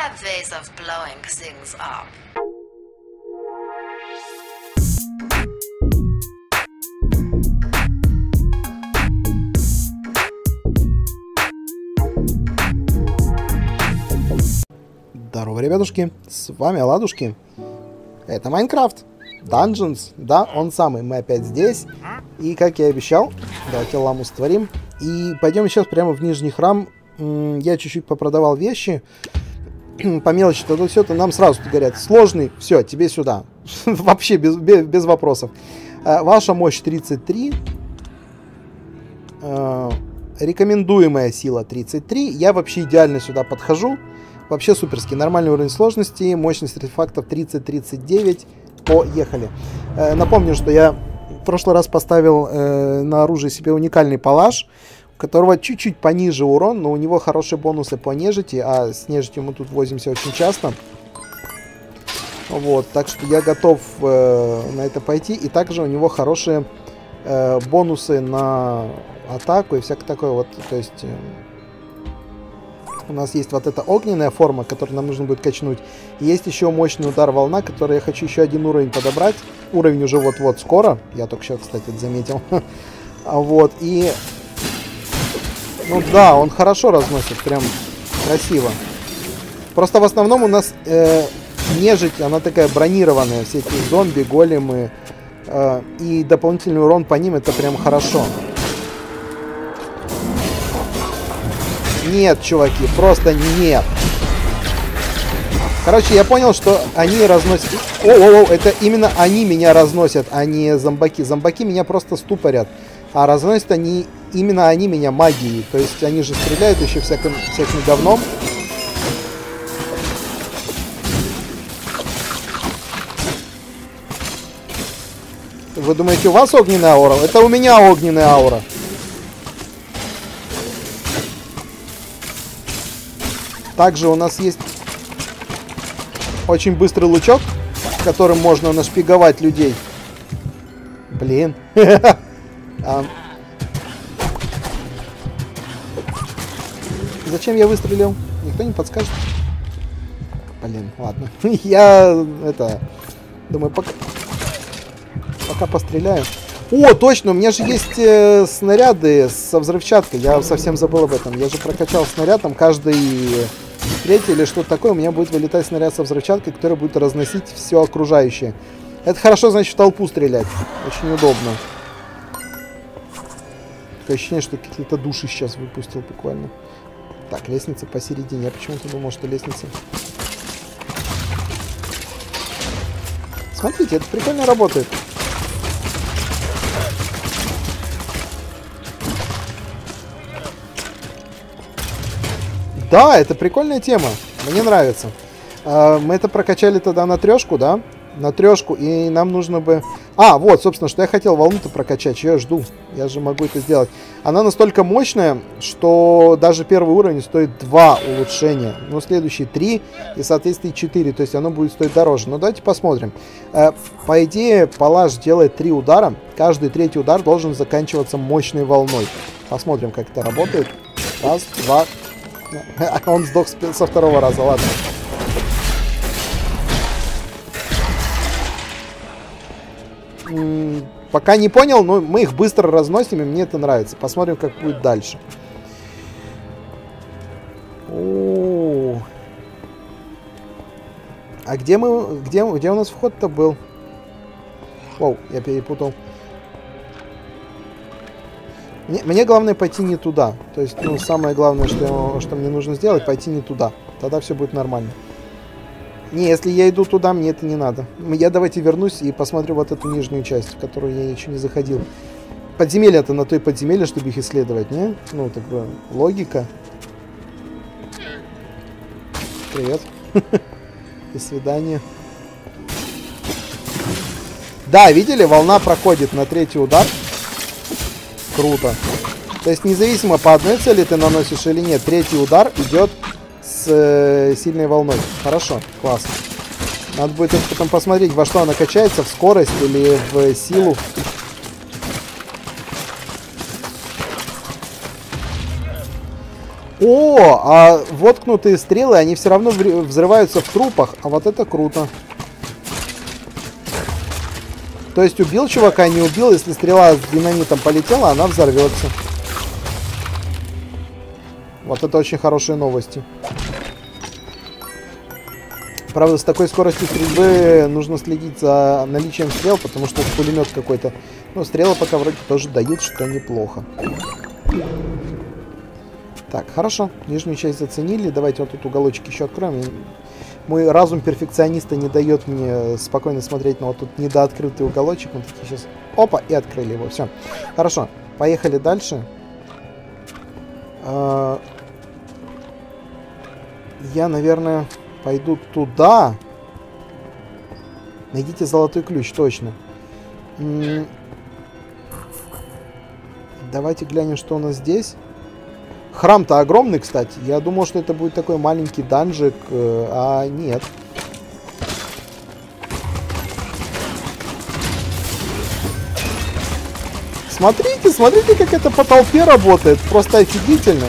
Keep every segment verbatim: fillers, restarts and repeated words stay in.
have ways of blowing things up. Здорово, ребятушки, с вами Оладушки. Это Майнкрафт, Dungeons, да, он самый, мы опять здесь. И, как я и обещал, давайте ламу створим. И пойдем сейчас прямо в нижний храм. Я чуть-чуть попродавал вещи. По мелочи, то все это нам сразу говорят. Сложный, все, тебе сюда. Вообще без, без, без вопросов. Ваша мощь тридцать три. Рекомендуемая сила тридцать три. Я вообще идеально сюда подхожу. Вообще суперский. Нормальный уровень сложности. Мощность артефактов тридцать тридцать девять. Поехали. Э, напомню, что я в прошлый раз поставил э, на оружие себе уникальный палаш, у которого чуть-чуть пониже урон, но у него хорошие бонусы по нежити, а с нежитью мы тут возимся очень часто. Вот, так что я готов э, на это пойти. И также у него хорошие э, бонусы на атаку и всякое такое. Вот, то есть... Э, У нас есть вот эта огненная форма, которую нам нужно будет качнуть. И есть еще мощный удар волна, который я хочу еще один уровень подобрать. Уровень уже вот-вот скоро. Я только сейчас, кстати, это заметил. Вот, и... Ну да, он хорошо разносит, прям красиво. Просто в основном у нас э, нежить, она такая бронированная. Все эти зомби, големы. Э, и дополнительный урон по ним, это прям хорошо. Нет, чуваки, просто нет. Короче, я понял, что они разносят... О-о-о, это именно они меня разносят, а не зомбаки. Зомбаки меня просто ступорят. А разносят они... Именно они меня магией. То есть они же стреляют еще всяким, всяким говном. Вы думаете, у вас огненная аура? Это у меня огненная аура. Также у нас есть очень быстрый лучок, которым можно нашпиговать людей. Блин. Зачем я выстрелил? Никто не подскажет. Блин, ладно. Я это... Думаю, пока... Пока постреляю. О, точно, у меня же есть э, снаряды со взрывчаткой. Я совсем забыл об этом. Я же прокачал снаряд, там каждый третий или что-то такое. У меня будет вылетать снаряд со взрывчаткой, который будет разносить все окружающее. Это хорошо, значит, в толпу стрелять. Очень удобно. Такое ощущение, что какие-то души сейчас выпустил буквально. Так, лестница посередине. Я почему-то думал, что лестница... Смотрите, это прикольно работает. Да, это прикольная тема. Мне нравится. А, мы это прокачали тогда на трешку, да? На трешку. И нам нужно бы... А, вот, собственно, что я хотел волну-то прокачать. Чего я жду? Я же могу это сделать. Она настолько мощная, что даже первый уровень стоит два улучшения. Но следующий три и, соответственно, четыре. То есть оно будет стоить дороже. Но давайте посмотрим. А, по идее, палаш делает три удара. Каждый третий удар должен заканчиваться мощной волной. Посмотрим, как это работает. Раз, два... Он сдох со второго раза, ладно. М-м, пока не понял, но мы их быстро разносим, и мне это нравится. Посмотрим, как будет дальше. О-о-о. А где мы... Где, где у нас вход-то был? Оу, я перепутал. Мне, мне главное пойти не туда. То есть, ну, самое главное, что, что мне нужно сделать, пойти не туда. Тогда все будет нормально. Не, если я иду туда, мне это не надо. Я давайте вернусь и посмотрю вот эту нижнюю часть, в которую я еще не заходил. Подземелье-то на той подземелье, чтобы их исследовать, не? Ну, такая логика. Привет. До свидания. Да, видели? Волна проходит на третий удар. Круто. То есть независимо по одной цели ты наносишь или нет, третий удар идет с э, сильной волной. Хорошо, классно. Надо будет потом посмотреть, во что она качается, в скорость или в силу. О, а воткнутые стрелы, они все равно взрываются в трупах. А вот это круто. То есть убил чувака, не убил. Если стрела с динамитом полетела, она взорвется. Вот это очень хорошие новости. Правда, с такой скоростью стрельбы нужно следить за наличием стрел, потому что это пулемет какой-то. Ну, стрелы пока вроде тоже дают, что неплохо. Так, хорошо. Нижнюю часть заценили. Давайте вот тут уголочек еще откроем. Мой разум перфекциониста не дает мне спокойно смотреть на вот тут недооткрытый уголочек. Мы такие сейчас... Опа! И открыли его. Все. Хорошо. Поехали дальше. Я, наверное, пойду туда. Найдите золотой ключ, точно. Давайте глянем, что у нас здесь. Храм-то огромный, кстати. Я думал, что это будет такой маленький данжик, а нет. Смотрите, смотрите, как это по толпе работает. Просто офигительно.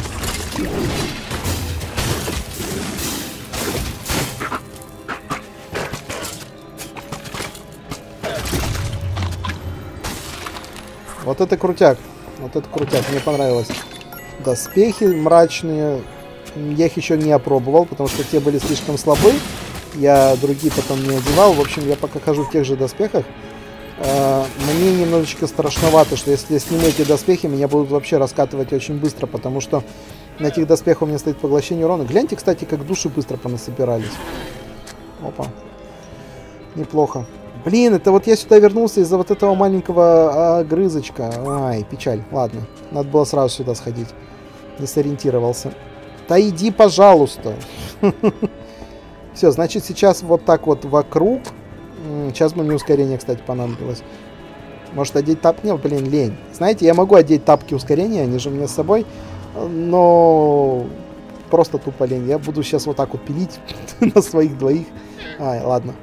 Вот это крутяк. Вот это крутяк. Мне понравилось. Доспехи мрачные. Я их еще не опробовал, потому что те были слишком слабы. Я другие потом не одевал. В общем, я пока хожу в тех же доспехах. Мне немножечко страшновато, что если я сниму эти доспехи, меня будут вообще раскатывать очень быстро, потому что на этих доспехах у меня стоит поглощение урона. Гляньте, кстати, как души быстро понасобирались. Опа. Неплохо. Блин, это вот я сюда вернулся из-за вот этого маленького огрызочка. Ай, печаль. Ладно, надо было сразу сюда сходить. Не сориентировался. Да иди, пожалуйста. Все, значит, сейчас вот так вот вокруг. Сейчас бы мне ускорение, кстати, понадобилось. Может, одеть тапки? Нет, блин, лень. Знаете, я могу одеть тапки ускорения, они же у меня с собой. Но просто тупо лень. Я буду сейчас вот так вот пилить на своих двоих. Ай, ладно.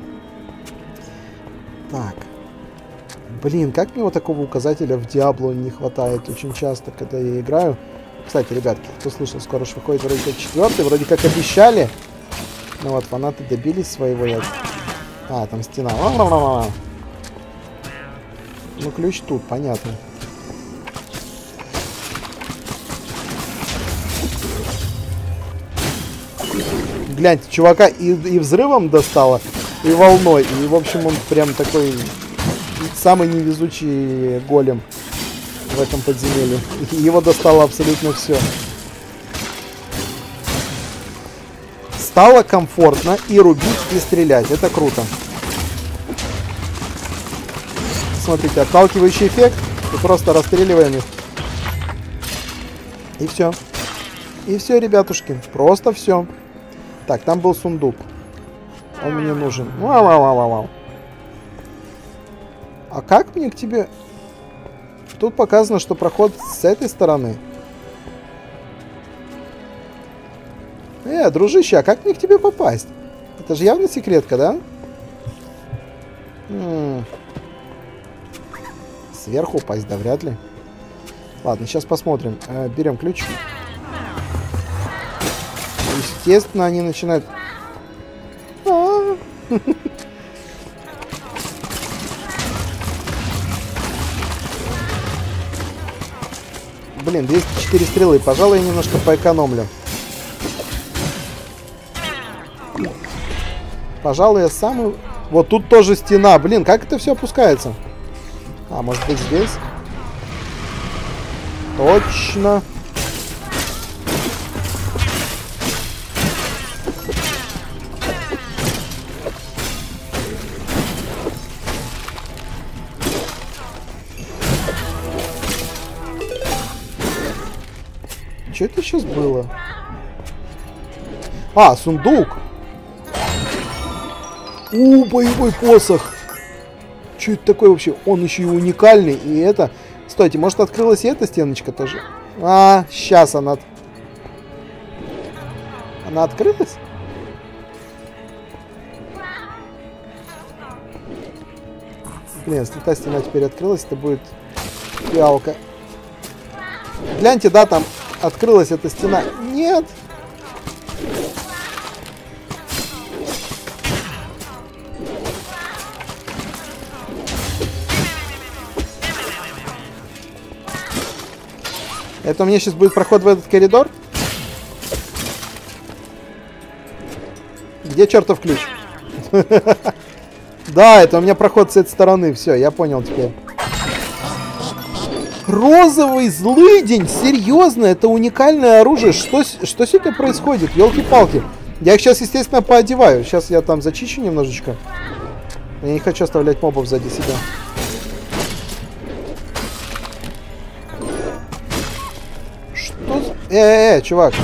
Так. Блин, как мне вот такого указателя в Диабло не хватает очень часто, когда я играю. Кстати, ребятки, кто слышал, скоро же выходит вроде как четвертый, вроде как обещали. Ну вот, фанаты добились своего. Я... А, там стена. Ну, ключ тут, понятно. Гляньте, чувака и, и взрывом достало, и волной. И, в общем, он прям такой самый невезучий голем в этом подземелье. И его достало абсолютно все. Стало комфортно и рубить, и стрелять. Это круто. Смотрите, отталкивающий эффект. И просто расстреливаем их. И все. И все, ребятушки. Просто все. Так, там был сундук. Он мне нужен. Вау, вау, вау, вау. А как мне к тебе... Тут показано, что проход с этой стороны. Э, дружище, а как мне к тебе попасть? Это же явно секретка, да? М-м. Сверху упасть, да, вряд ли. Ладно, сейчас посмотрим. Э, берем ключ. Естественно, они начинают... А-а-а. Блин, двести четыре стрелы. Пожалуй, я немножко поэкономлю. Пожалуй, я самый... Вот тут тоже стена. Блин, как это все опускается? А, может быть здесь? Точно. Что это сейчас было? А, сундук. У, боевой посох. Что это такое вообще? Он еще и уникальный. И это... Стойте, может открылась и эта стеночка тоже? А, сейчас она... Она открылась? Блин, если та стена теперь открылась, это будет фиалка. Гляньте, да, там открылась эта стена. Нет! Это у меня сейчас будет проход в этот коридор? Где чертов ключ? Да, это у меня проход с этой стороны. Все, я понял теперь. Розовый злыдень? Серьезно? Это уникальное оружие? Что, что с этим происходит? Ёлки-палки. Я их сейчас, естественно, поодеваю. Сейчас я там зачищу немножечко. Я не хочу оставлять мобов сзади себя. Что за... Э-э-э, чувак.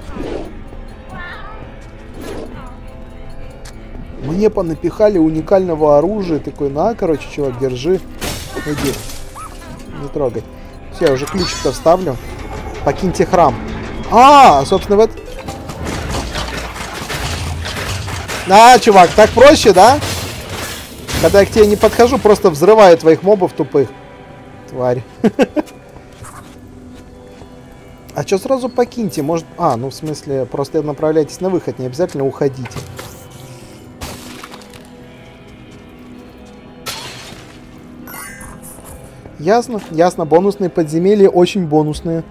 Мне понапихали уникального оружия. Такой, на, короче, чувак, держи. Иди. Не трогай. Все, я уже ключик-то вставлю. Покиньте храм. А, собственно, в это... А, чувак, так проще, да? Когда я к тебе не подхожу, просто взрываю твоих мобов тупых. Тварь. А что сразу покиньте? Может... А, ну в смысле, просто направляйтесь на выход, не обязательно уходите. Ясно, ясно. Бонусные подземелья очень бонусные.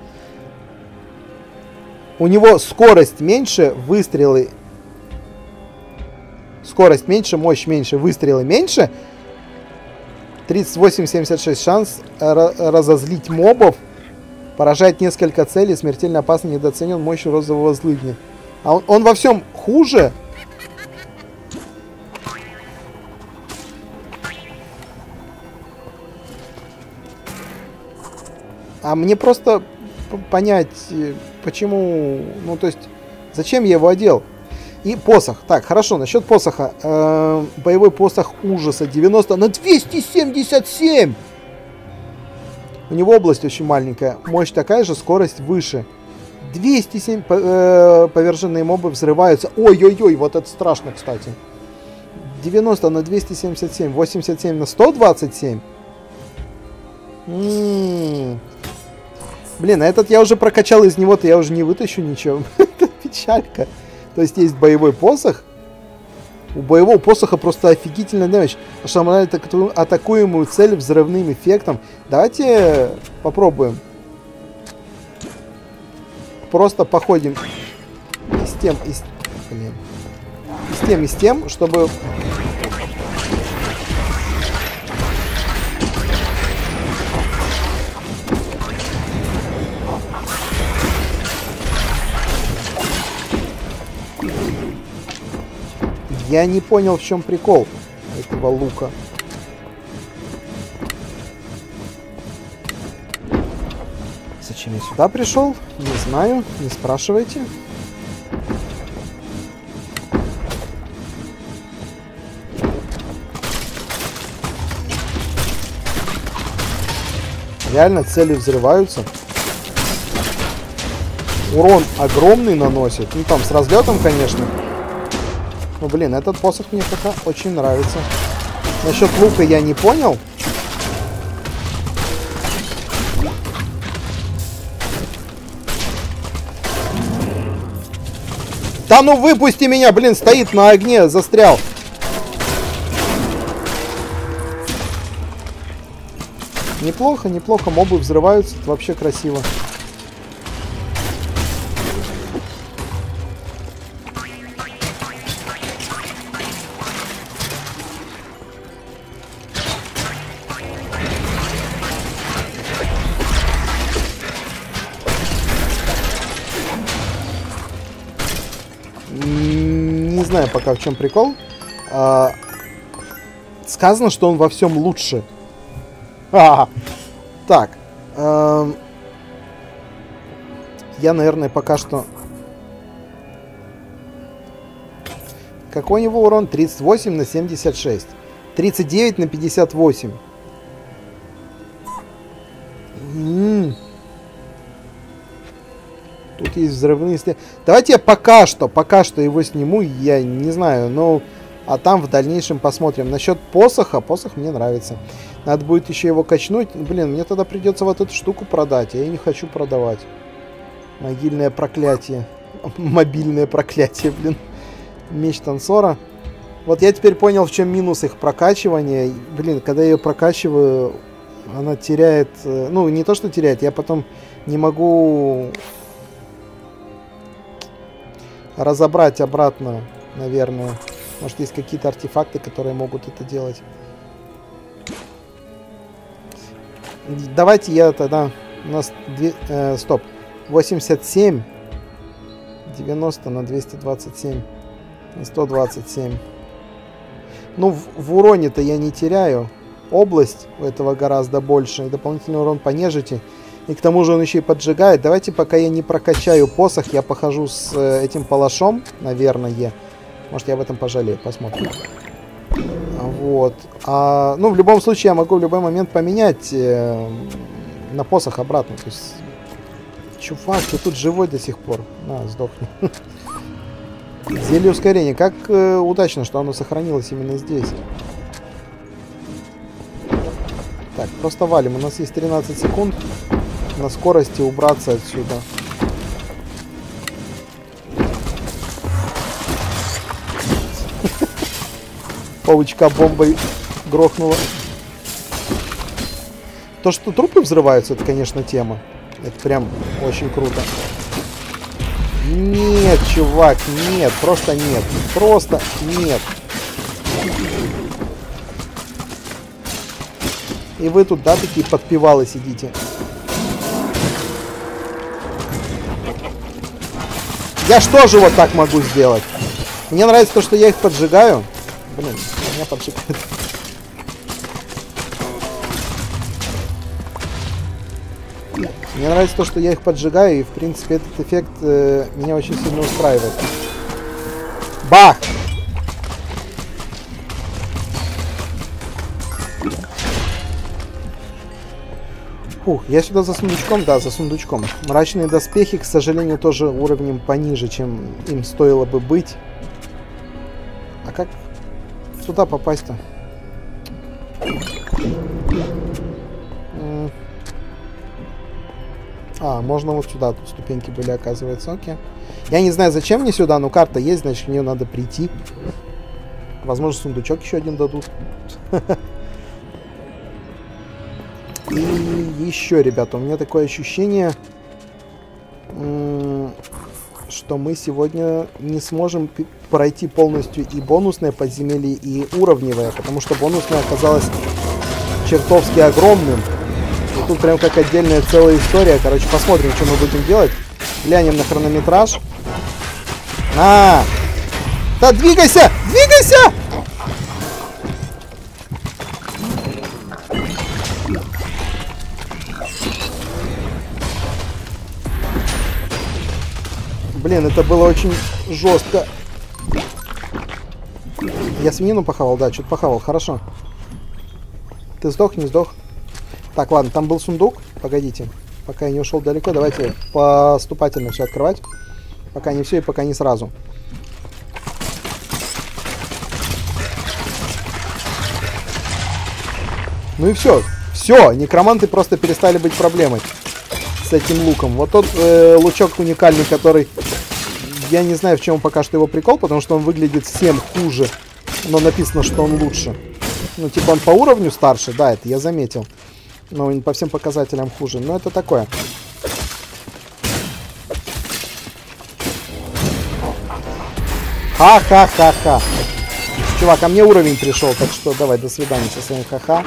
У него скорость меньше, выстрелы... Скорость меньше, мощь меньше, выстрелы меньше. тридцать восемь семьдесят шесть шанс разозлить мобов. Поражает несколько целей, смертельно опасно, недооценен мощью розового злыдня. А он, он во всем хуже? А мне просто понять, почему... Ну, то есть, зачем я его одел? И посох. Так, хорошо, насчет посоха. Э-э, боевой посох ужаса. девяносто на двести семьдесят семь! У него область очень маленькая. Мощь такая же, скорость выше. двести семь э, поверженные мобы взрываются. Ой-ой-ой, вот это страшно, кстати. девяносто на двести семьдесят семь. восемьдесят семь на сто двадцать семь. М-м-м. Блин, а этот я уже прокачал, из него-то я уже не вытащу ничего. Это печалька. То есть есть боевой посох. У боевого посоха просто офигительный дэмэдж. Ошеломляет атакуемую цель взрывным эффектом. Давайте попробуем. Просто походим и с тем, и с... Блин. И с тем, и с тем, чтобы... Я не понял, в чем прикол этого лука. Зачем я сюда пришел? Не знаю, не спрашивайте. Реально цели взрываются. Урон огромный наносит. Ну там с разлетом, конечно. Ну, блин, этот посох мне пока очень нравится. Насчет лука я не понял. Да ну выпусти меня, блин, стоит на огне, застрял. Неплохо, неплохо, мобы взрываются, это вообще красиво. Не знаю пока в чем прикол. А, сказано, что он во всем лучше. А, так. А, я, наверное, пока что... Какой у него урон? тридцать восемь на семьдесят шесть. тридцать девять на пятьдесят восемь. М-м-м. Тут есть взрывные стены. Давайте я пока что, пока что его сниму. Я не знаю, но... А там в дальнейшем посмотрим. Насчет посоха. Посох мне нравится. Надо будет еще его качнуть. Блин, мне тогда придется вот эту штуку продать. Я не хочу продавать. Могильное проклятие. Мобильное проклятие, блин. Меч танцора. Вот я теперь понял, в чем минус их прокачивания. Блин, когда я ее прокачиваю, она теряет... Ну, не то, что теряет, я потом не могу разобрать обратно, наверное. Может, есть какие-то артефакты, которые могут это делать. Давайте я тогда... У нас... Две, э, стоп. восемьдесят семь. девяносто на двести двадцать семь. На сто двадцать семь. Ну, в, в уроне-то я не теряю. Область у этого гораздо больше. И дополнительный урон по нежити. И к тому же он еще и поджигает. Давайте, пока я не прокачаю посох, я похожу с э, этим палашом, наверное. Может, я об этом пожалею. Посмотрим. Вот. А, ну, в любом случае, я могу в любой момент поменять э, на посох обратно. То есть, чувак, ты тут живой до сих пор. На, сдохни. Зелье ускорения. Как э, удачно, что оно сохранилось именно здесь. Так, просто валим. У нас есть тринадцать секунд на скорости убраться отсюда. Паучка бомбой грохнула. То, что трупы взрываются, это, конечно, тема. Это прям очень круто. Нет, чувак, нет, просто нет. Просто нет. И вы тут, да, такие подпевалы сидите. Я что же вот так могу сделать? Мне нравится то, что я их поджигаю. Блин, меня поджигают. Мне нравится то, что я их поджигаю, и, в принципе, этот эффект э, меня очень сильно устраивает. Бах! Фух, я сюда за сундучком? Да, за сундучком. Мрачные доспехи, к сожалению, тоже уровнем пониже, чем им стоило бы быть. А как сюда попасть-то? А, можно вот сюда. Тут ступеньки были, оказывается. Окей. Я не знаю, зачем мне сюда, но карта есть, значит, в нее надо прийти. Возможно, сундучок еще один дадут. И еще, ребята, у меня такое ощущение, что мы сегодня не сможем пройти полностью и бонусное подземелье, и уровневое, потому что бонусное оказалось чертовски огромным. И тут прям как отдельная целая история. Короче, посмотрим, что мы будем делать. Глянем на хронометраж. А! Да двигайся! Двигайся! Блин, это было очень жестко. Я свинину похавал, да, что-то похавал, хорошо. Ты сдох, не сдох? Так, ладно, там был сундук. Погодите, пока я не ушел далеко, давайте поступательно все открывать. Пока не все и пока не сразу. Ну и все. Все, некроманты просто перестали быть проблемой с этим луком. Вот тот э, лучок уникальный, который... Я не знаю, в чем пока что его прикол, потому что он выглядит всем хуже, но написано, что он лучше. Ну, типа он по уровню старше, да, это я заметил. Но он по всем показателям хуже. Но это такое. Ха-ха-ха-ха. Чувак, а мне уровень пришел, так что давай, до свидания со своим ха-ха.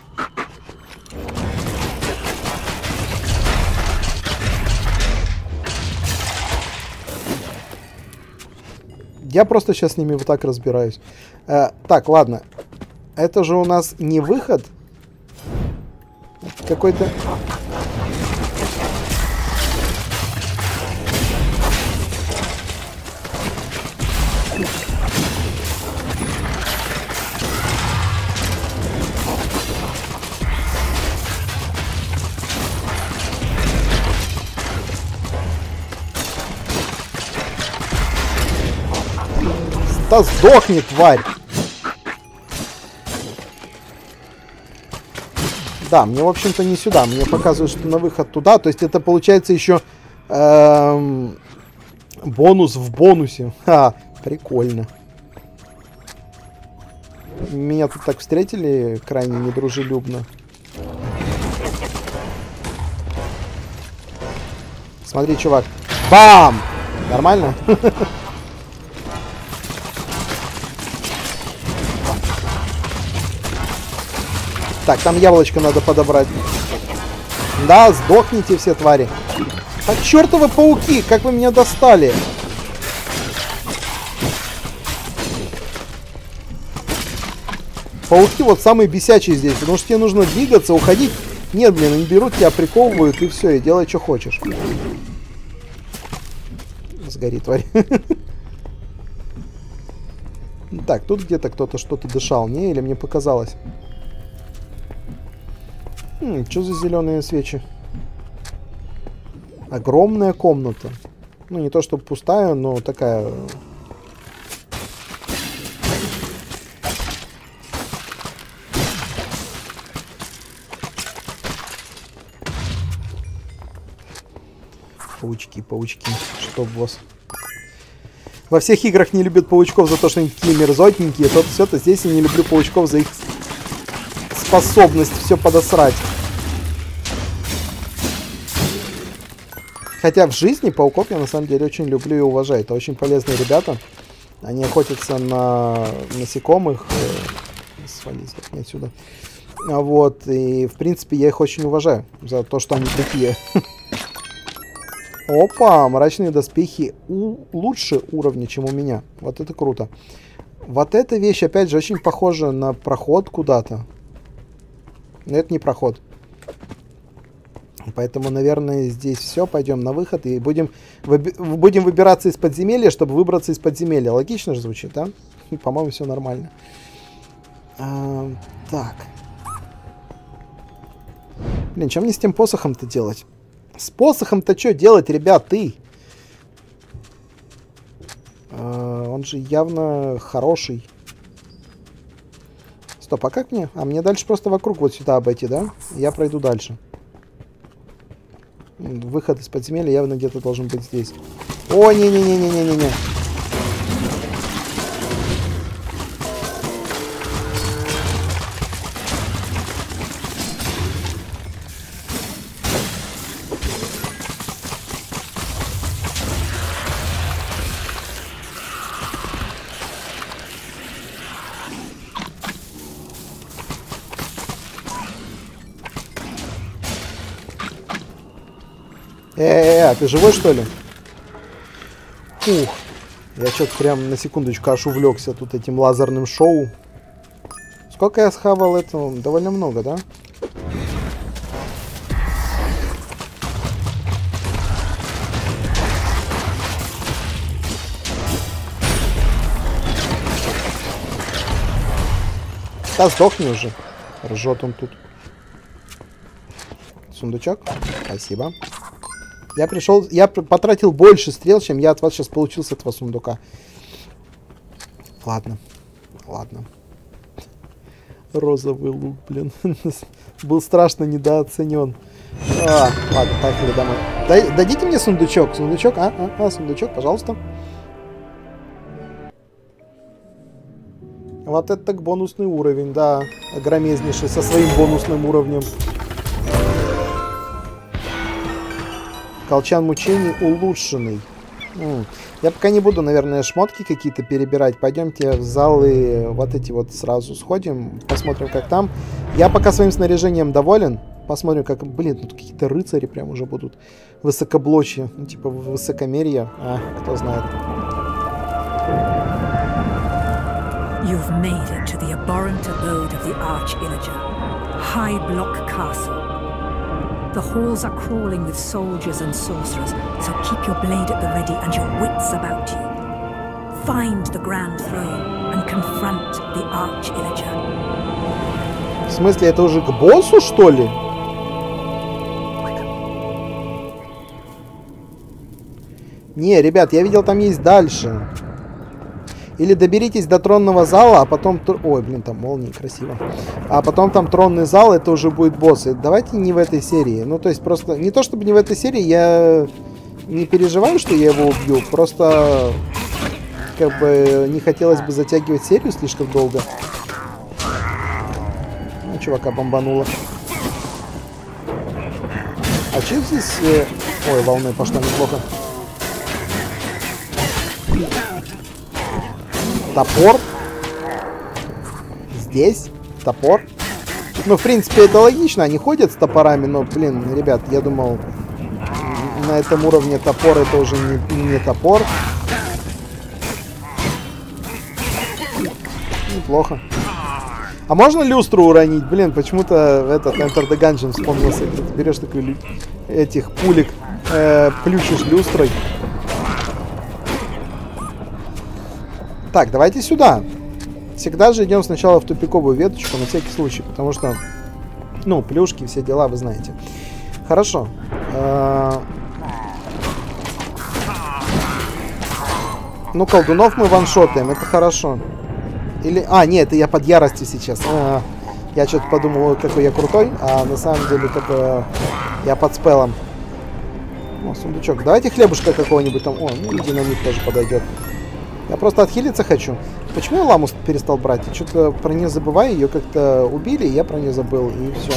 Я просто сейчас с ними вот так разбираюсь. Э, так, ладно. Это же у нас не выход. Какой-то... Да сдохни, тварь! Да, мне, в общем-то, не сюда. Мне показывают, что на выход туда. То есть это, получается, еще Эм, бонус в бонусе. Ха, прикольно. Меня тут так встретили крайне недружелюбно. Смотри, чувак. Бам! Нормально? Так, там яблочко надо подобрать. Да, сдохните все твари. А чертовы пауки, как вы меня достали? Пауки вот самые бесячие здесь, потому что тебе нужно двигаться, уходить. Нет, блин, они берут тебя, приковывают и все, и делай, что хочешь. Сгори, тварь. Так, тут где-то кто-то что-то дышал. Не, или мне показалось? Хм, что за зеленые свечи? Огромная комната. Ну, не то чтобы пустая, но такая... Паучки, паучки. Чтоб вас... Во всех играх не любят паучков за то, что они такие мерзотненькие. Тот все-то здесь я не люблю паучков за их способность все подосрать. Хотя в жизни пауков я на самом деле очень люблю и уважаю. Это очень полезные ребята. Они охотятся на насекомых. Свалить мне отсюда. Вот. И в принципе я их очень уважаю за то, что они такие. Опа, мрачные доспехи у... лучше уровня, чем у меня. Вот это круто. Вот эта вещь, опять же, очень похожа на проход куда-то. Но это не проход. Поэтому, наверное, здесь все. Пойдем на выход и будем, выби... будем выбираться из подземелья, чтобы выбраться из подземелья. Логично же звучит, да? По-моему, все нормально. А, так. Блин, что мне с тем посохом-то делать? С посохом-то что делать, ребят, ты? А, он же явно хороший. Стоп, а как мне? А мне дальше просто вокруг вот сюда обойти, да? Я пройду дальше. Выход из подземелья явно где-то должен быть здесь. О, не-не-не-не-не-не-не. Э-э-э, а ты живой, что ли? Ух. Я что-то прям на секундочку аж увлекся тут этим лазерным шоу. Сколько я схавал этого? Довольно много, да? Да сдохни уже. Ржет он тут. Сундучок. Спасибо. Я пришел, я потратил больше стрел, чем я от вас сейчас получил с этого сундука. Ладно. Ладно. Розовый лук, блин. Был страшно недооценен. А, ладно, поехали домой. Дай, дадите мне сундучок. Сундучок, а, а, а, сундучок, пожалуйста. Вот это так бонусный уровень, да. Огромезнейший, со своим бонусным уровнем. Колчан мучений улучшенный. М-м. Я пока не буду, наверное, шмотки какие-то перебирать. Пойдемте в залы вот эти вот сразу сходим. Посмотрим, как там. Я пока своим снаряжением доволен. Посмотрим, как... Блин, тут какие-то рыцари прям уже будут. Высокоблочье. Ну, типа высокомерие. А, кто знает. You've made it to the abhorrent abode of the Arch-Illager. High Block Castle. The halls are crawling with soldiers and sorcerers, so keep your blade at the ready and your wits about you. Find the Grand Throne and confront the Arch-Illager. В смысле, это уже к боссу, что ли? Не, ребят, я видел, там есть дальше. Или доберитесь до тронного зала, а потом... Ой, блин, там молнии, красиво. А потом там тронный зал, это уже будет босс. И давайте не в этой серии. Ну, то есть просто... Не то, чтобы не в этой серии, я не переживаю, что я его убью. Просто как бы не хотелось бы затягивать серию слишком долго. Ну, чувака бомбануло. А че здесь... Э... Ой, волной пошло неплохо. Топор. Здесь топор. Ну, в принципе, это логично. Они ходят с топорами, но, блин, ребят, я думал, на этом уровне топор это уже не, не топор. Неплохо. А можно люстру уронить? Блин, почему-то этот Enter the Gungeon вспомнился. Ты берешь такой этих пулек, э, плющишь люстрой. Так, давайте сюда. Всегда же идем сначала в тупиковую веточку, на всякий случай, потому что, ну, плюшки, все дела, вы знаете. Хорошо. Ну, колдунов мы ваншотаем, это хорошо. Или... А, нет, это я под яростью сейчас. А, я что-то подумал, какой я крутой, а на самом деле как бы я под спеллом. О, сундучок. Давайте хлебушка какого-нибудь там. О, ну и динамит тоже подойдет. Я просто отхилиться хочу. Почему я ламу перестал брать? Я что-то про нее забываю. Ее как-то убили, и я про нее забыл. И все.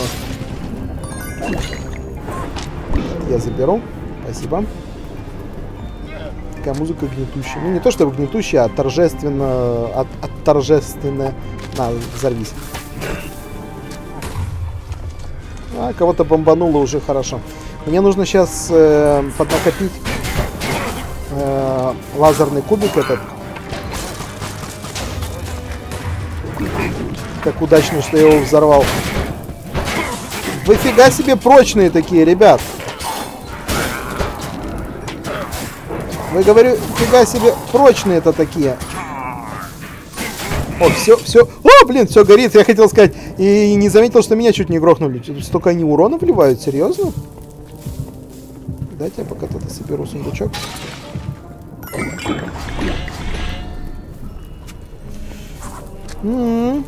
Я заберу. Спасибо. Такая музыка гнетущая. Ну, не то чтобы гнетущая, а торжественно... От, от торжественно... На, взорвись. А, кого-то бомбануло уже хорошо. Мне нужно сейчас э, поднакопить э, лазерный кубик этот. Как удачно, что я его взорвал. Вы фига себе прочные такие, ребят. Вы, говорю, фига себе прочные это такие. О, все, все. О, блин, все горит, я хотел сказать. И не заметил, что меня чуть не грохнули. Столько они урона вливают, серьезно? Дайте я пока тогда соберу сундучок. М-м-м.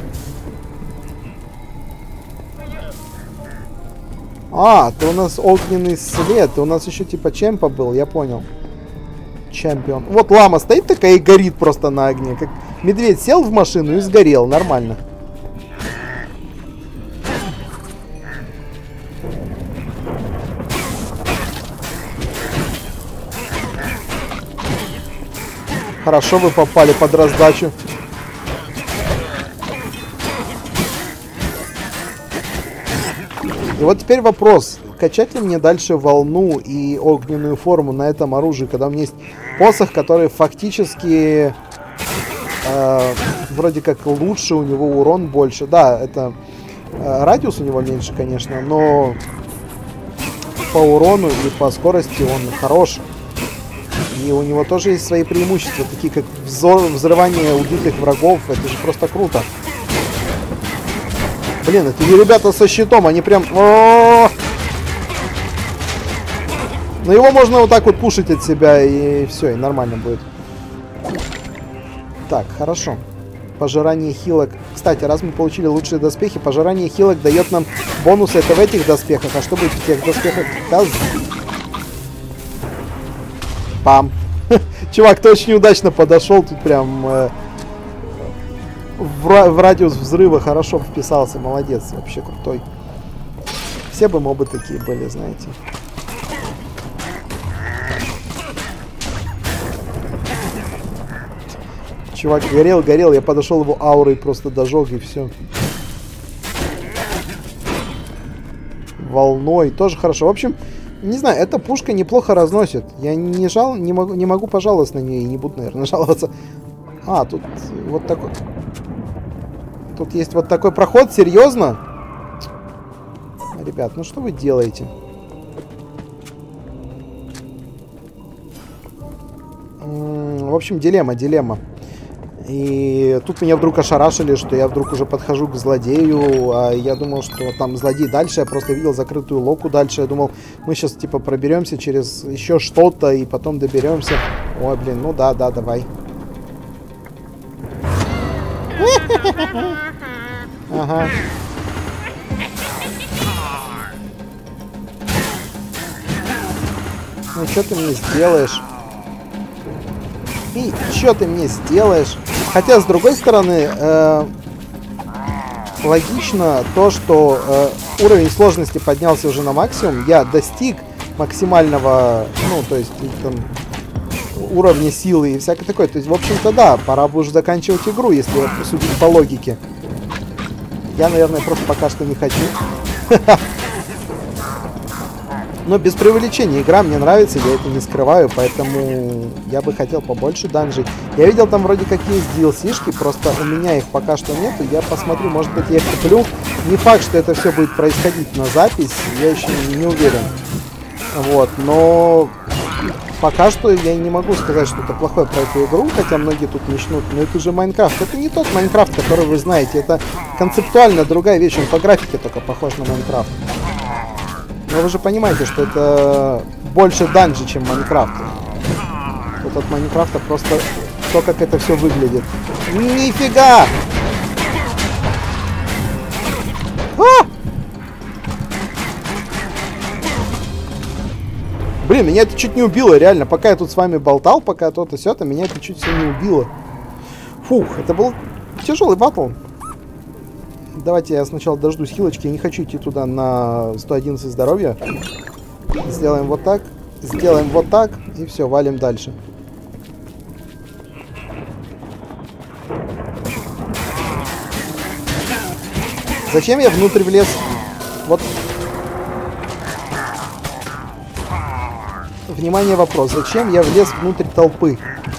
А, ты у нас огненный свет. Ты у нас еще типа чемпа был, я понял. Чемпион. Вот лама стоит такая и горит просто на огне. Как медведь сел в машину и сгорел. Нормально. Хорошо вы попали под раздачу. И вот теперь вопрос. Качать ли мне дальше волну и огненную форму на этом оружии, когда у меня есть посох, который фактически э, вроде как лучше, у него урон больше. Да, это э, радиус у него меньше, конечно, но по урону и по скорости он хорош. И у него тоже есть свои преимущества, такие как взор, взрывание убитых врагов. Это же просто круто. Блин, эти ребята со щитом, они прям... О-о-о! Но его можно вот так вот пушить от себя, и все, и нормально будет. Так, хорошо. Пожирание хилок. Кстати, раз мы получили лучшие доспехи, пожирание хилок дает нам бонусы. Это в этих доспехах. А что будет в тех доспехах? Каз... Пам. Чувак, ты очень удачно подошел. Тут прям э, в, в радиус взрыва хорошо вписался. Молодец, вообще крутой. Все бы мобы такие были, знаете. Чувак горел, горел, я подошел его аурой, просто дожег и все. Волной, тоже хорошо. В общем, не знаю, эта пушка неплохо разносит. Я не жал, не могу, не могу пожаловаться на нее и не буду, наверное, жаловаться. А, тут вот такой... Тут есть вот такой проход, серьезно? Ребят, ну что вы делаете? В общем, дилемма, дилемма. И тут меня вдруг ошарашили, что я вдруг уже подхожу к злодею, а я думал, что там злодей дальше, я просто видел закрытую локу дальше, я думал, мы сейчас типа проберемся через еще что-то и потом доберемся. Ой, блин, ну да, да, давай. Ага. Ну, что ты мне сделаешь? И что ты мне сделаешь? Хотя, с другой стороны, э, логично то, что э, уровень сложности поднялся уже на максимум. Я достиг максимального, ну, то есть, там, уровня силы и всякое такое. То есть, в общем-то, да, пора бы уже заканчивать игру, если судить по логике. Я, наверное, просто пока что не хочу. Но без преувеличения, игра мне нравится, я это не скрываю, поэтому я бы хотел побольше данжей. Я видел, там вроде как есть ди эл си-шки, просто у меня их пока что нету. Я посмотрю, может быть, я их куплю. Не факт, что это все будет происходить на запись, я еще не уверен. Вот, но пока что я не могу сказать что-то плохое про эту игру, хотя многие тут начнут. Но это же Майнкрафт. Это не тот Майнкрафт, который вы знаете. Это концептуально другая вещь. Он по графике только похож на Майнкрафт. Но вы же понимаете, что это больше данжи, чем Майнкрафт. Вот от Майнкрафта просто то, как это все выглядит. Нифига! А! Блин, меня это чуть не убило, реально. Пока я тут с вами болтал, пока то-то сё-то, меня это чуть все не убило. Фух, это был тяжелый батл. Давайте я сначала дождусь хилочки. Я не хочу идти туда на сто одиннадцать здоровья. Сделаем вот так. Сделаем вот так. И все, валим дальше. Зачем я внутрь влез? Вот. Внимание, вопрос. Зачем я влез внутрь толпы?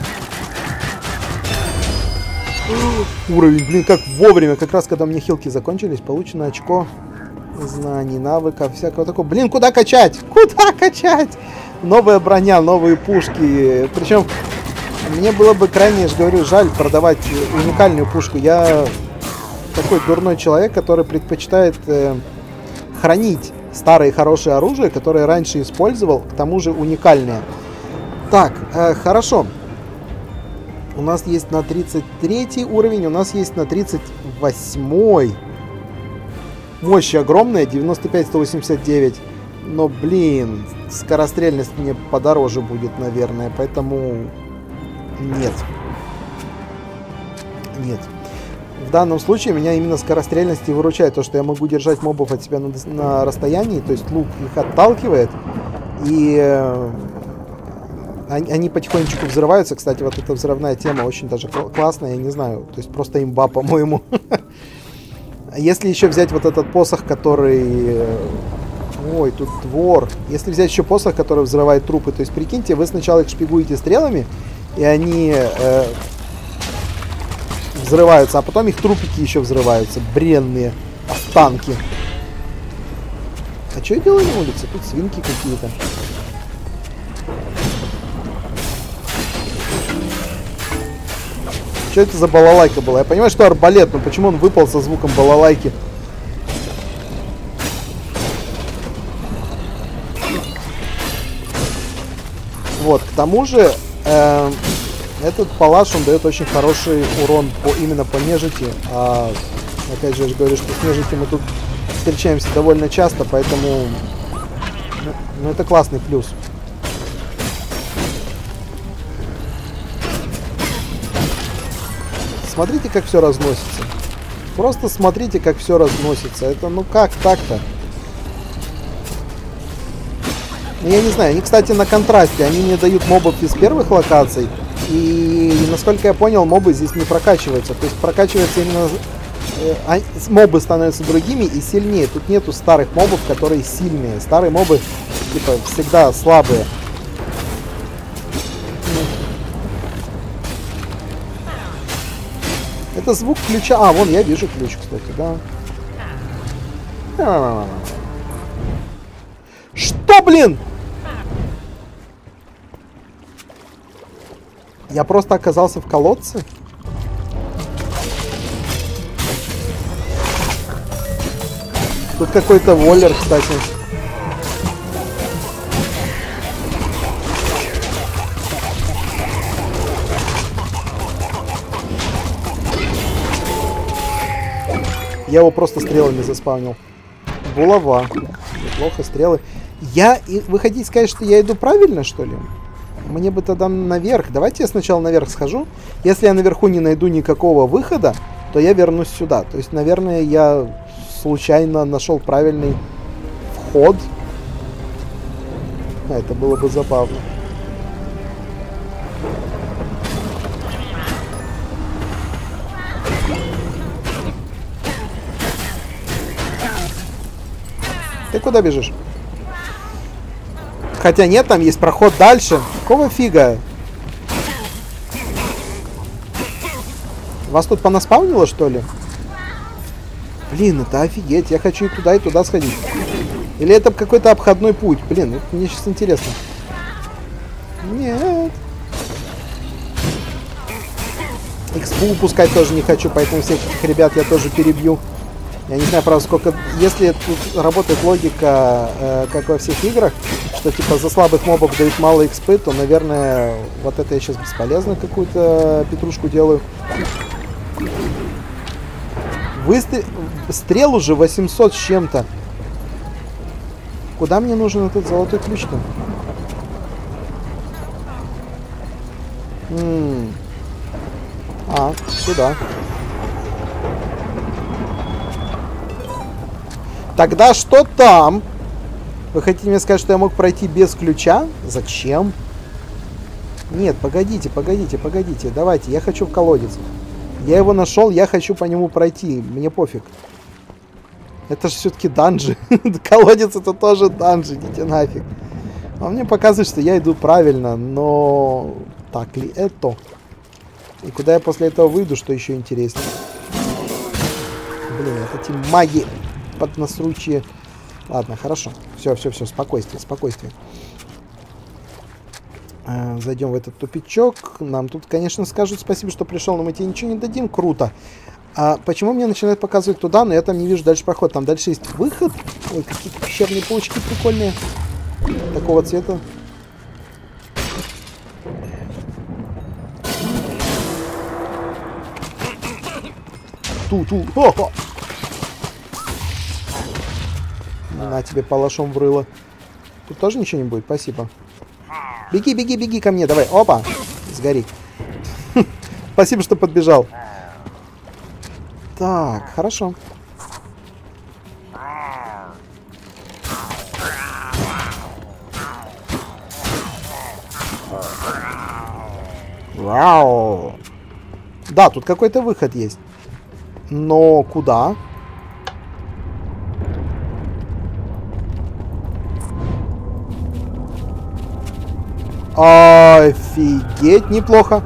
Уровень, блин, как вовремя, как раз когда у меня хилки закончились, получено очко знаний, навыков, всякого такого. Блин, куда качать? Куда качать? Новая броня, новые пушки. Причем мне было бы крайне, я же говорю, жаль продавать уникальную пушку. Я такой дурной человек, который предпочитает э, хранить старое хорошее оружие, которое раньше использовал, к тому же уникальное. Так, э, хорошо. У нас есть на тридцать третий уровень, у нас есть на тридцать восьмой. Мощь огромная, девяносто пять сто восемьдесят девять. Но, блин, скорострельность мне подороже будет, наверное, поэтому нет. Нет. В данном случае меня именно скорострельность и выручает. То, что я могу держать мобов от себя на, на расстоянии, то есть лук их отталкивает. И э, они, они потихонечку взрываются. Кстати, вот эта взрывная тема очень даже классная, я не знаю. То есть просто имба, по-моему. Если еще взять вот этот посох, который... Ой, тут двор. Если взять еще посох, который взрывает трупы, то есть, прикиньте, вы сначала их шпигуете стрелами, и они э, взрываются, а потом их трупики еще взрываются. Бренные останки. А что я делаю на улице? Тут свинки какие-то. Что это за балалайка была? Я понимаю, что арбалет, но почему он выпал со звуком балалайки? Вот, к тому же, э, этот палаш, он дает очень хороший урон по, именно по нежити. А, опять же, я же говорю, что с нежити мы тут встречаемся довольно часто, поэтому, ну, ну это классный плюс. Смотрите, как все разносится. Просто смотрите, как все разносится. Это, ну как так-то? Я не знаю. Они, кстати, на контрасте. Они не дают мобов из первых локаций. И, насколько я понял, мобы здесь не прокачиваются. То есть прокачиваются именно... Э, мобы становятся другими и сильнее. Тут нету старых мобов, которые сильные. Старые мобы, типа, всегда слабые. Это звук ключа. А, вон, я вижу ключ, кстати, да. Что, блин? Я просто оказался в колодце? Тут какой-то воллер, кстати. Я его просто стрелами заспавнил. Булава. Неплохо, стрелы. Я... И вы хотите сказать, что я иду правильно, что ли? Мне бы тогда наверх. Давайте я сначала наверх схожу. Если я наверху не найду никакого выхода, то я вернусь сюда. То есть, наверное, я случайно нашел правильный вход. А, это было бы забавно. Ты куда бежишь? Хотя нет, там есть проход дальше. Какого фига? Вас тут понаспаунило, что ли? Блин, это офигеть. Я хочу и туда, и туда сходить. Или это какой-то обходной путь? Блин, это мне сейчас интересно. Нет. Экспу упускать тоже не хочу, поэтому всех этих ребят я тоже перебью. Я не знаю, правда, сколько... Если тут работает логика, э, как во всех играх, что типа за слабых мобов дают мало экспы, то, наверное, вот это я сейчас бесполезно какую-то петрушку делаю. Выстрел... Стрел уже восемьсот с чем-то. Куда мне нужен этот золотой ключ-то? М-м. А, сюда. Тогда что там? Вы хотите мне сказать, что я мог пройти без ключа? Зачем? Нет, погодите, погодите, погодите. Давайте, я хочу в колодец. Я его нашел, я хочу по нему пройти. Мне пофиг. Это же все-таки данжи. Колодец это тоже данжи, идите нафиг. Он мне показывает, что я иду правильно, но... Так ли это? И куда я после этого выйду, что еще интереснее? Блин, это эти маги под насручье. Ладно, хорошо. Все, все, все, спокойствие, спокойствие. Э, зайдем в этот тупичок. Нам тут, конечно, скажут спасибо, что пришел, но мы тебе ничего не дадим. Круто. А почему мне начинает показывать туда, но я там не вижу дальше проход? Там дальше есть выход. Ой, какие-то пещерные паучки прикольные. Такого цвета. Ту-ту. Хо-хо. На тебе палашом в рыло. Тут тоже ничего не будет, спасибо. Беги, беги, беги ко мне, давай. Опа, сгори. Спасибо, что подбежал. Так, хорошо. Вау. Да, тут какой-то выход есть. Но куда? Офигеть, неплохо.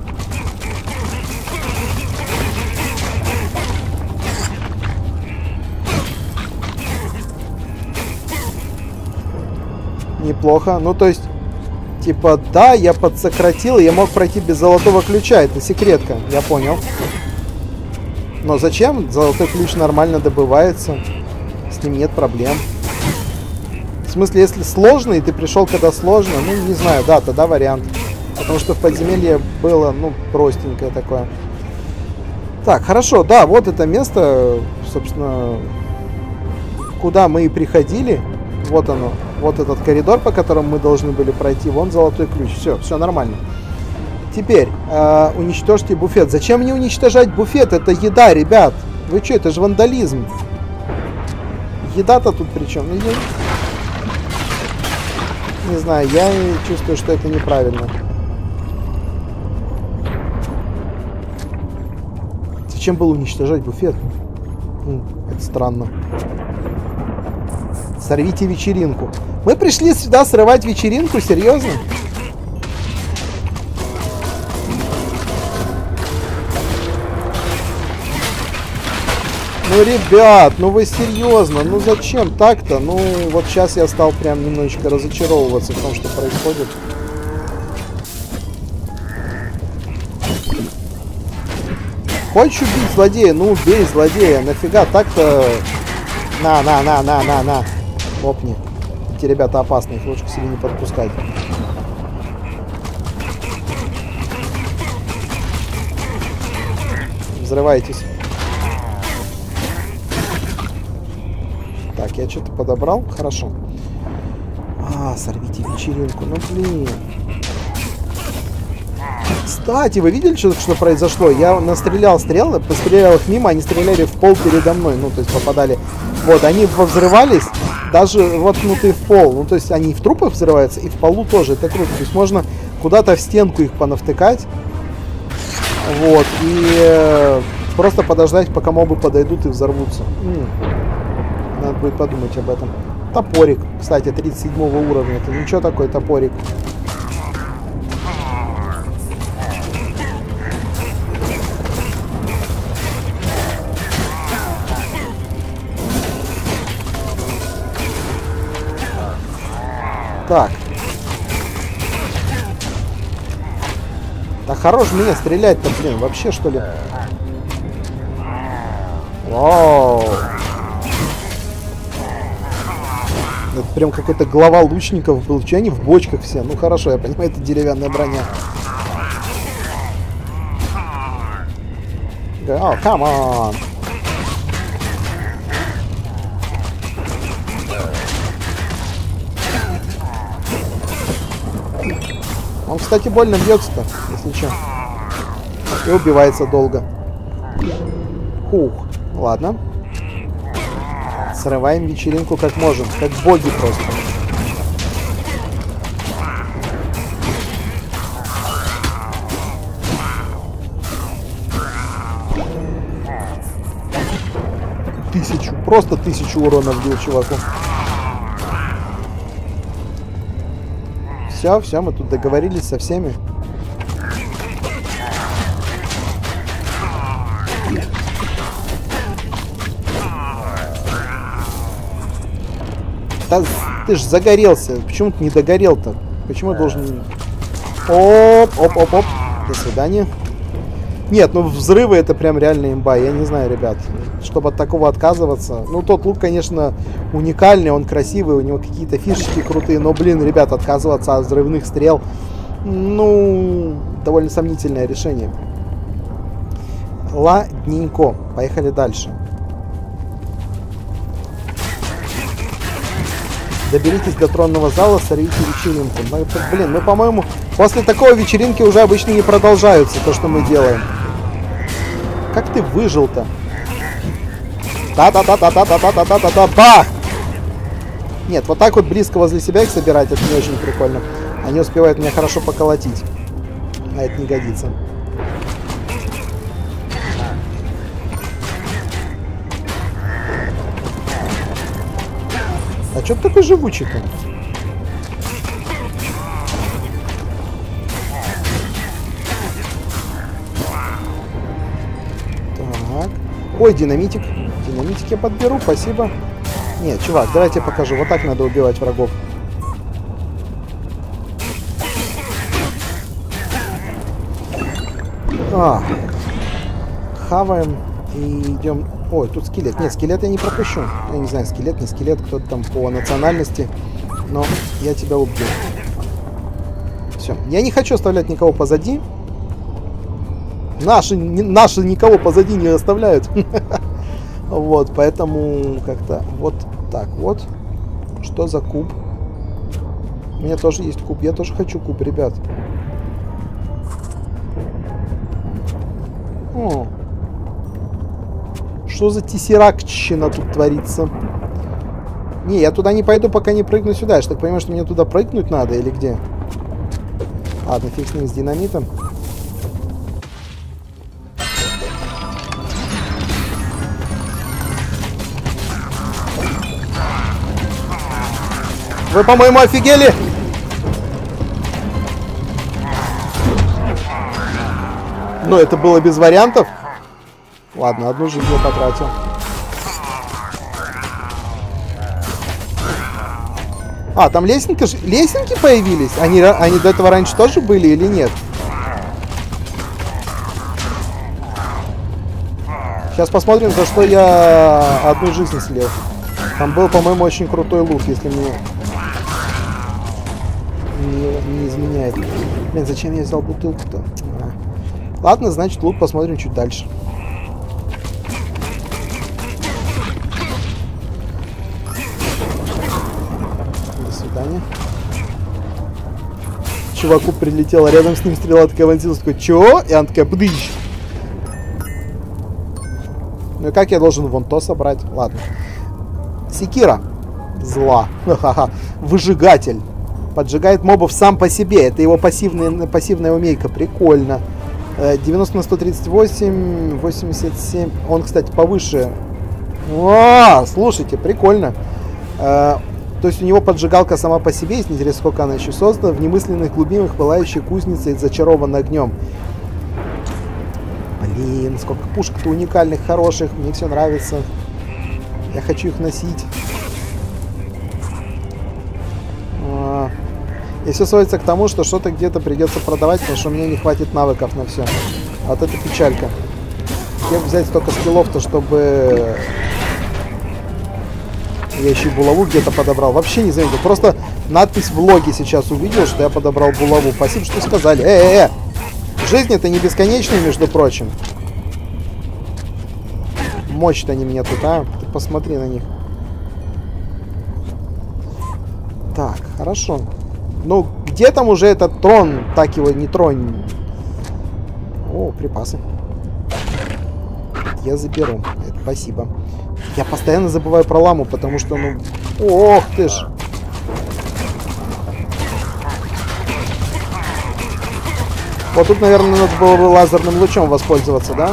Неплохо. Ну, то есть, типа, да, я подсократил, и я мог пройти без золотого ключа. Это секретка, я понял. Но зачем? Золотой ключ нормально добывается. С ним нет проблем. В смысле, если сложно, и ты пришел, когда сложно, ну, не знаю, да, тогда вариант. Потому что в подземелье было, ну, простенькое такое. Так, хорошо, да, вот это место, собственно, куда мы и приходили. Вот оно, вот этот коридор, по которому мы должны были пройти. Вон золотой ключ. Все, все нормально. Теперь, э, уничтожьте буфет. Зачем мне уничтожать буфет? Это еда, ребят. Вы что, это же вандализм. Еда-то тут при чем? Ну, я... Не знаю, я чувствую, что это неправильно. Зачем было уничтожать буфет? М, это странно. Сорвите вечеринку. Мы пришли сюда срывать вечеринку? Серьезно? Ну, ребят, ну вы серьезно? Ну зачем так-то? Ну, вот сейчас я стал прям немножечко разочаровываться в том, что происходит. Хочешь убить злодея? Ну, убей злодея. Нафига так-то... На, на, на, на, на, на. Опни. Эти ребята опасные, их лучше к себе не подпускать. Взрывайтесь. Так, я что-то подобрал. Хорошо. А, сорвите вечеринку. Ну, блин. Кстати, вы видели, что, что произошло? Я настрелял стрелы, пострелял их мимо, они стреляли в пол передо мной. Ну, то есть попадали. Вот, они взрывались, даже воткнутые в пол. Ну, то есть они и в трупах взрываются, и в полу тоже. Это круто. То есть можно куда-то в стенку их понавтыкать. Вот, и э, просто подождать, пока мобы подойдут и взорвутся. М-м. Надо будет подумать об этом. Топорик, кстати, тридцать седьмого уровня. Это ничего такой топорик. Так. Да хорош меня стрелять-то, блин, вообще что ли? Вау. Это прям какой-то глава лучников был. Че они в бочках все? Ну хорошо, я понимаю, это деревянная броня. О, oh, come on. Он, кстати, больно бьется-то, если что. И убивается долго. Хух. Ладно. Срываем вечеринку как можем. Как боги просто. Тысячу. Просто тысячу урона вбил чуваку. Все, все, мы тут договорились со всеми. Да, ты ж загорелся. Почему ты не догорел-то? Почему я должен... Оп, оп, оп, оп. До свидания. Нет, ну взрывы это прям реально имба. Я не знаю, ребят. Чтобы от такого отказываться. Ну, тот лук, конечно, уникальный, он красивый, у него какие-то фишечки крутые. Но, блин, ребят, отказываться от взрывных стрел, ну, довольно сомнительное решение. Ладненько. Поехали дальше. Доберитесь до тронного зала, сорвите вечеринку. Ну, это, блин, ну, по-моему, после такого вечеринки уже обычно не продолжаются, то, что мы делаем. Как ты выжил-то? Та-та-та-та-та-та-та-та-та-та-та! Бах! Нет, вот так вот близко возле себя их собирать, это не очень прикольно. Они успевают меня хорошо поколотить. А это не годится. А чё ты такой живучий-то? Так. Ой, динамитик. Динамитик я подберу, спасибо. Нет, чувак, давай я тебе покажу. Вот так надо убивать врагов. А. Хаваем и идем. Ой, тут скелет. Нет, скелет я не пропущу. Я не знаю, скелет, не скелет, кто-то там по национальности. Но я тебя убью. Все. Я не хочу оставлять никого позади. Наши, не, наши никого позади не оставляют. Вот, поэтому как-то вот так вот. Что за куб? У меня тоже есть куб. Я тоже хочу куб, ребят. О. Что за тессерактщина тут творится? Не, я туда не пойду, пока не прыгну сюда. Я ж так понимаю, что мне туда прыгнуть надо или где? Ладно, фиг с ним, с динамитом. Вы, по-моему, офигели? Но это было без вариантов. Ладно, одну жизнь я потратил. А, там лесенки, лесенки появились? Они, они до этого раньше тоже были или нет? Сейчас посмотрим, за что я одну жизнь слил. Там был, по-моему, очень крутой лук, если мне не, не изменяет. Блин, зачем я взял бутылку-то? А. Ладно, значит, лук посмотрим чуть дальше. свидания. Чуваку прилетела рядом с ним стрела, такая вонзилась, такой, чё? И она такая, бдыщ. Ну и как я должен вон то собрать? Ладно. Секира. Зла. Ха-ха-ха. Выжигатель. Поджигает мобов сам по себе. Это его пассивная, пассивная умейка. Прикольно. девяносто на сто тридцать восемь. восемьдесят семь. Он, кстати, повыше. О, слушайте, прикольно. То есть у него поджигалка сама по себе. Есть интересно, сколько она еще создана. В немысленных глубинах пылающая кузница и зачарована огнем. Блин, сколько пушек-то уникальных, хороших. Мне все нравится. Я хочу их носить. А, и все сводится к тому, что что-то где-то придется продавать, потому что у меня не хватит навыков на все. А вот это печалька. Как взять столько скиллов-то, чтобы... Я еще и булаву где-то подобрал. Вообще не заметил. Просто надпись в логе сейчас увидел, что я подобрал булаву. Спасибо, что сказали. Э-э-э! Жизнь это не бесконечная, между прочим. Мочат они меня тут, а? Ты посмотри на них. Так, хорошо. Ну, где там уже этот трон? Так его не тронь. О, припасы. Я заберу. Это спасибо. Я постоянно забываю про ламу, потому что, ну... Ох ты ж! Вот тут, наверное, надо было бы лазерным лучом воспользоваться, да?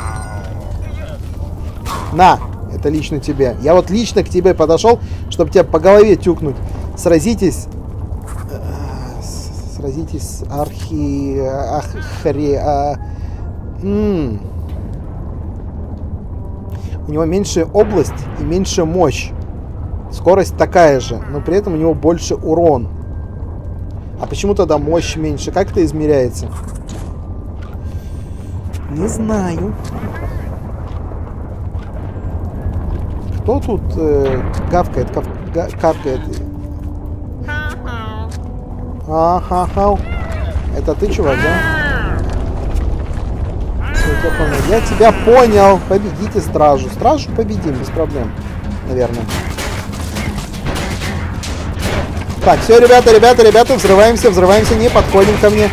На! Это лично тебе. Я вот лично к тебе подошел, чтобы тебя по голове тюкнуть. Сразитесь... Сразитесь с архи... Ахри... А... М-м. У него меньшая область и меньшая мощь. Скорость такая же, но при этом у него больше урон. А почему тогда мощь меньше? Как это измеряется? Не знаю. Кто тут э, гавкает, кав, га, каркает? Ага, это ты, чувак, да? Все, я понял. Я тебя понял. Победите стражу. Стражу победим, без проблем. Наверное. Так, все, ребята, ребята, ребята, взрываемся, взрываемся, не подходим ко мне.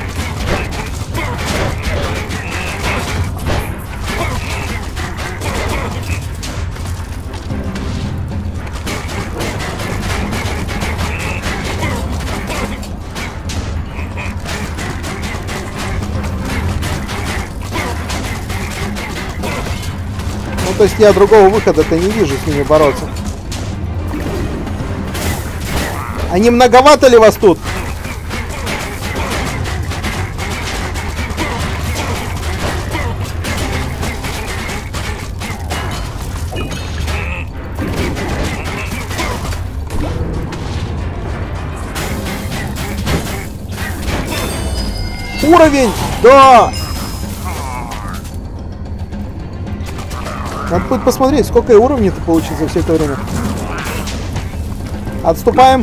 Ну, то есть я другого выхода-то не вижу с ними бороться. А не многовато ли вас тут? Уровень! Да! Надо будет посмотреть, сколько я уровней-то получил за все это время. Отступаем.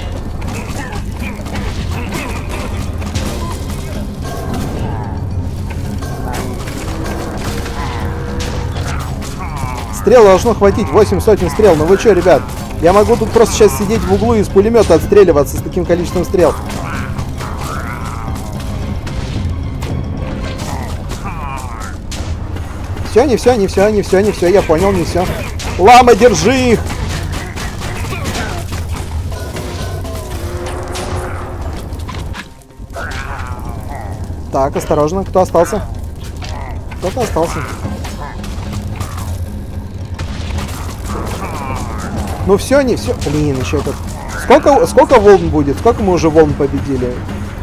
Стрел должно хватить, восемь сотен стрел. Ну вы что, ребят? Я могу тут просто сейчас сидеть в углу и из пулемета отстреливаться с таким количеством стрел. Все, не все, не все, не все, не все. Я понял, не все. Лама, держи их! Так, осторожно. Кто остался? Кто-то остался. Ну все, не все. Блин, еще этот. Сколько, сколько волн будет? Сколько мы уже волн победили?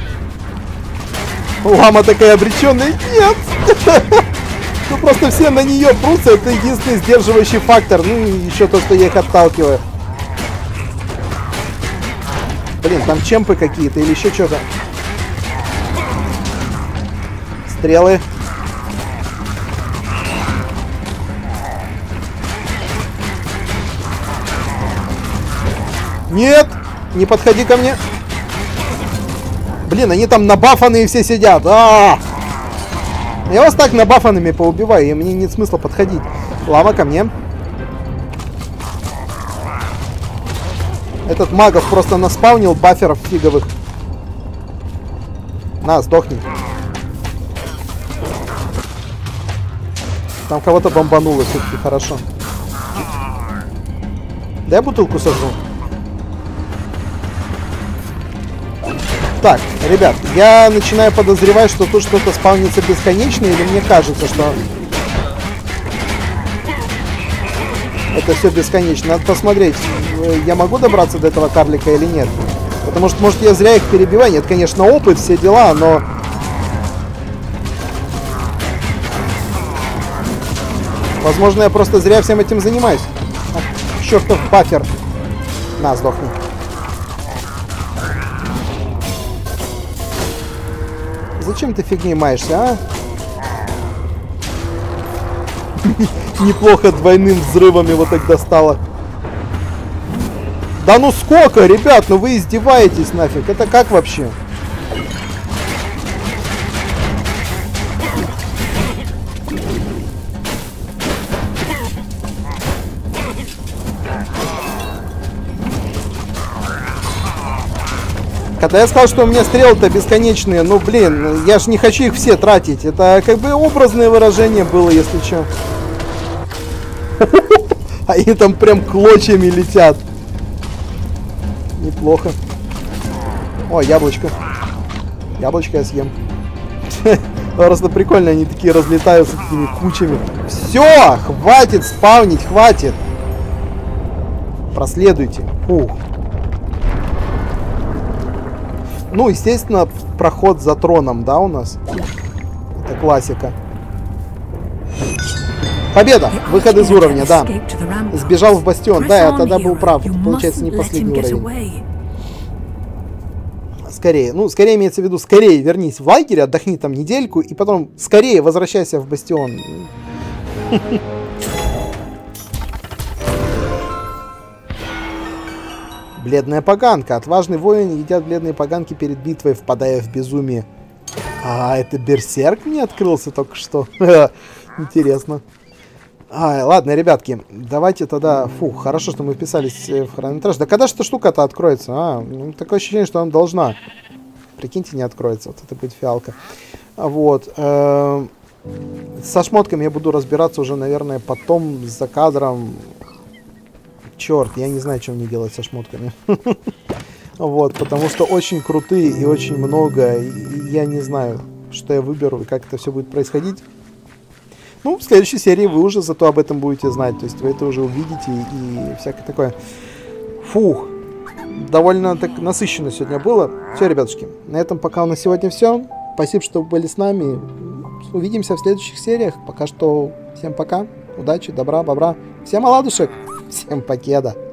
Лама такая обреченная. Нет! Ну просто все на нее прутся. Это единственный сдерживающий фактор. Ну и еще то, что я их отталкиваю. Блин, там чемпы какие-то или еще что-то. Стрелы. Нет! Не подходи ко мне. Блин, они там набафанные все сидят. А-а-а! Я вас так набафанными поубиваю, и мне нет смысла подходить. Лама, ко мне. Этот магов просто наспаунил баферов фиговых. На, сдохни. Там кого-то бомбануло, все-таки хорошо. Дай бутылку сожгу. Так, ребят, я начинаю подозревать, что тут что-то спаунится бесконечно, или мне кажется, что это все бесконечно. Надо посмотреть, я могу добраться до этого карлика или нет. Потому что, может, я зря их перебиваю. Нет, конечно, опыт, все дела, но... Возможно, я просто зря всем этим занимаюсь. А, чертов бафер. На, сдохни. Зачем ты фигней маешься, а? Неплохо двойным взрывами вот так достало. Да ну сколько, ребят, ну вы издеваетесь нафиг. Это как вообще? Когда я сказал, что у меня стрелы-то бесконечные, ну блин, я ж не хочу их все тратить. Это как бы образное выражение было, если что. Они там прям клочьями летят. Неплохо. О, яблочко. Яблочко я съем. Просто прикольно, они такие разлетаются такими кучами. Все, хватит спаунить, хватит. Проследуйте. Фух. Ну, естественно, проход за троном, да, у нас? Это классика. Победа! Выход из уровня, да. Сбежал в бастион. Да, я тогда был прав. Это, получается, не последний уровень. Скорее. Ну, скорее имеется в виду, скорее вернись в лагерь, отдохни там недельку, и потом скорее возвращайся в бастион. Бледная поганка. Отважный воин едят бледные поганки перед битвой, впадая в безумие. А, это берсерк мне открылся только что. Интересно. А, ладно, ребятки, давайте тогда... Фух, хорошо, что мы вписались в хронометраж. Да когда же эта штука-то откроется? А, ну, такое ощущение, что она должна. Прикиньте, не откроется. Вот это будет фиалка. Вот. Э -э со шмотками я буду разбираться уже, наверное, потом за кадром. Черт, я не знаю, что мне делать со шмотками. Вот, потому что очень крутые и очень много. И я не знаю, что я выберу и как это все будет происходить. Ну, в следующей серии вы уже зато об этом будете знать. То есть вы это уже увидите и всякое такое. Фух. Довольно так насыщенно сегодня было. Все, ребятушки, на этом пока на сегодня все. Спасибо, что вы были с нами. Увидимся в следующих сериях. Пока что всем пока. Удачи, добра, бобра. Всем оладушек. Всем покеда.